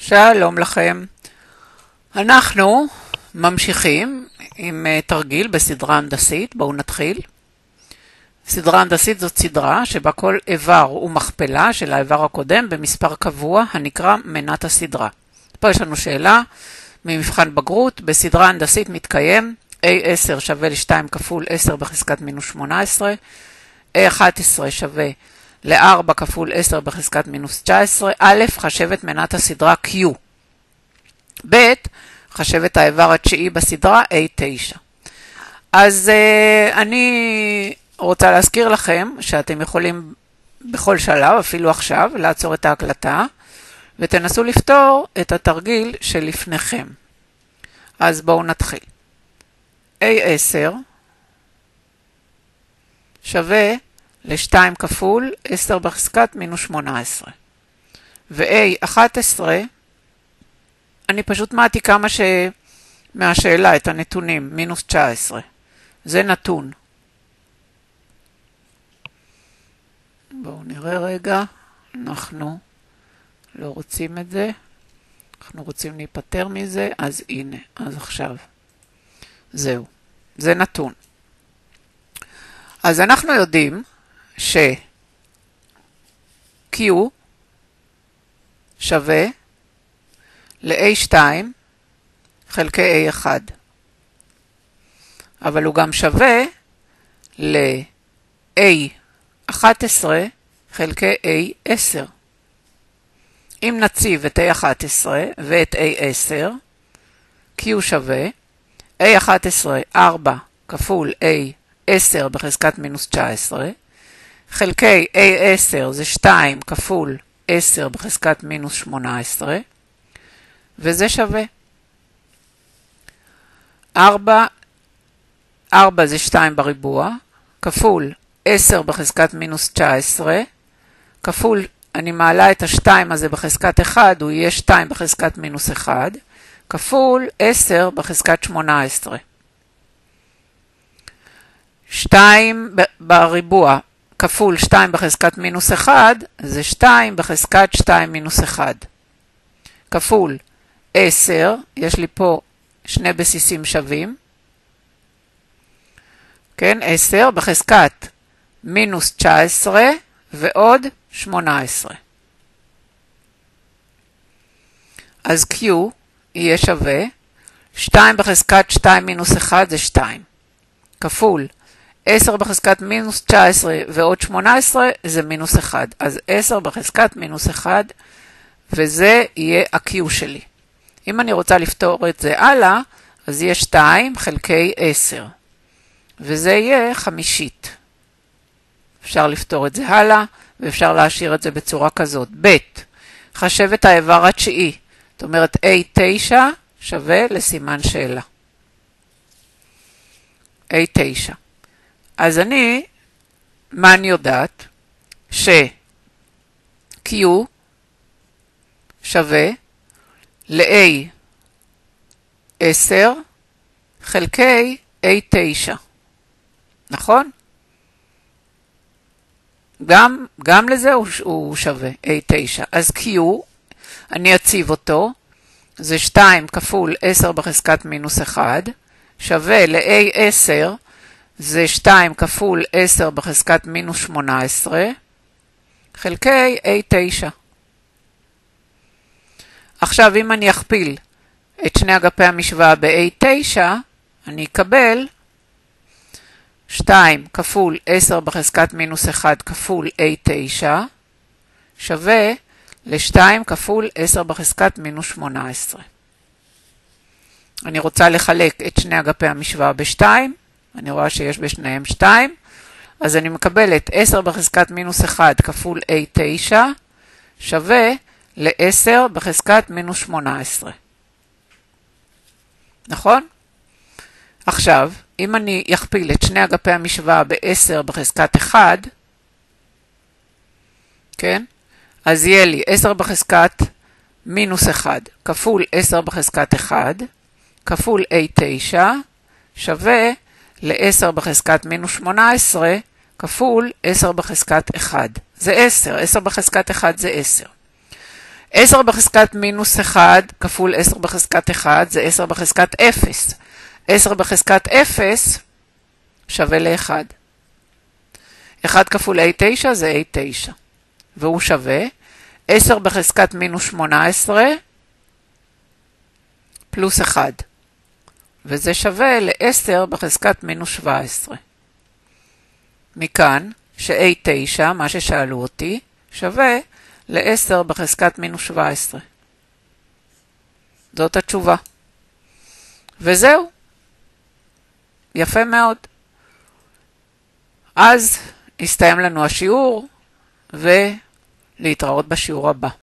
שלום לכם. אנחנו ממשיכים עם תרגיל בסדרה הנדסית. בואו נתחיל. סדרה הנדסית זאת סדרה שבה כל איבר הוא מכפלה של האיבר הקודם במספר קבוע הנקרא מנת הסדרה. פה יש לנו שאלה ממבחן בגרות. בסדרה הנדסית מתקיים A10 שווה ל-2 כפול 10 בחזקת מינוס 18, A11 שווה ל-4 כפול 10 בחזקת מינוס 19. א', חשבת מנת הסדרה Q. ב', חשבת האיבר התשיעי בסדרה A9. אז אני רוצה להזכיר לכם שאתם יכולים בכל שלב, אפילו עכשיו, לעצור את ההקלטה, ותנסו לפתור את התרגיל שלפניכם. אז בואו נתחיל. A10 שווה ל-2 כפול 10 בחזקת מינוס 18. ו-A11, אני פשוט מעתיקה מהשאלה את הנתונים, מינוס 19. זה נתון. בואו נראה רגע. אנחנו לא רוצים את זה. אנחנו רוצים להיפטר מזה. אז הנה, אז עכשיו. זהו. זה נתון. אז אנחנו יודעים ש-Q שווה ל-A2 חלקי A1. אבל הוא גם שווה ל-A11 חלקי A10. אם נציב את A11 ואת A10, Q שווה A11 4 כפול A10 בחזקת מינוס 19, חלקי A10 זה 2 כפול 10 בחזקת מינוס 18, וזה שווה 4 זה 2 בריבוע, כפול 10 בחזקת מינוס 19, כפול, אני מעלה את ה-2 הזה בחזקת 1, הוא יהיה 2 בחזקת מינוס 1, כפול 10 בחזקת 18. 2 בריבוע כפול 2 בחזקת מינוס 1, זה 2 בחזקת 2 מינוס 1. כפול 10, יש לי פה שני בסיסים שווים. כן, 10 בחזקת מינוס 19 ועוד 18. אז Q יהיה שווה 2 בחזקת 2 מינוס 1 זה 2. כפול 10 בחזקת מינוס 19 ועוד 18 זה מינוס 1. אז 10 בחזקת מינוס 1, וזה יהיה ה-Q שלי. אם אני רוצה לפתור את זה הלאה, אז יהיה 2 חלקי 10. וזה יהיה חמישית. אפשר לפתור את זה הלאה, ואפשר להשאיר את זה בצורה כזאת. ב', חשבת האיבר התשיעי. זאת אומרת, A9 שווה לסימן שאלה. A9. אז מה אני יודעת? ש-Q שווה ל-A10 חלקי A9. נכון? גם לזה הוא שווה, A9. אז Q, אני אציב אותו, זה 2 כפול 10 בחזקת מינוס 1, שווה ל-A10, זה 2 כפול 10 בחזקת מינוס 18, חלקי A9. עכשיו, אם אני אכפיל את שני אגפי המשוואה ב-A9, אני אקבל 2 כפול 10 בחזקת מינוס 1 כפול A9 שווה ל-2 כפול 10 בחזקת מינוס 18. אני רוצה לחלק את שני אגפי המשוואה ב-2, אני רואה שיש בשניהם 2, אז אני מקבלת 10 בחזקת מינוס 1 כפול A9 שווה ל-10 בחזקת מינוס 18. נכון? עכשיו, אם אני אכפיל את שני אגפי המשוואה ב-10 בחזקת 1, כן? אז יהיה לי 10 בחזקת מינוס 1 כפול 10 בחזקת 1 כפול A9 שווה ל-10 בחזקת מינוס 18 כפול 10 בחזקת 1. זה 10. 10 בחזקת 1 זה 10. 10 בחזקת מינוס 1 כפול 10 בחזקת 1 זה 10 בחזקת 0. 10 בחזקת 0 שווה ל-1. 1 כפול A9 זה A9. והוא שווה 10 בחזקת מינוס 18 פלוס 1. וזה שווה ל-10 בחזקת מינוס 17. מכאן ש-A9, מה ששאלו אותי, שווה ל-10 בחזקת מינוס 17. זאת התשובה. וזהו. יפה מאוד. אז הסתיים לנו השיעור, ולהתראות בשיעור הבא.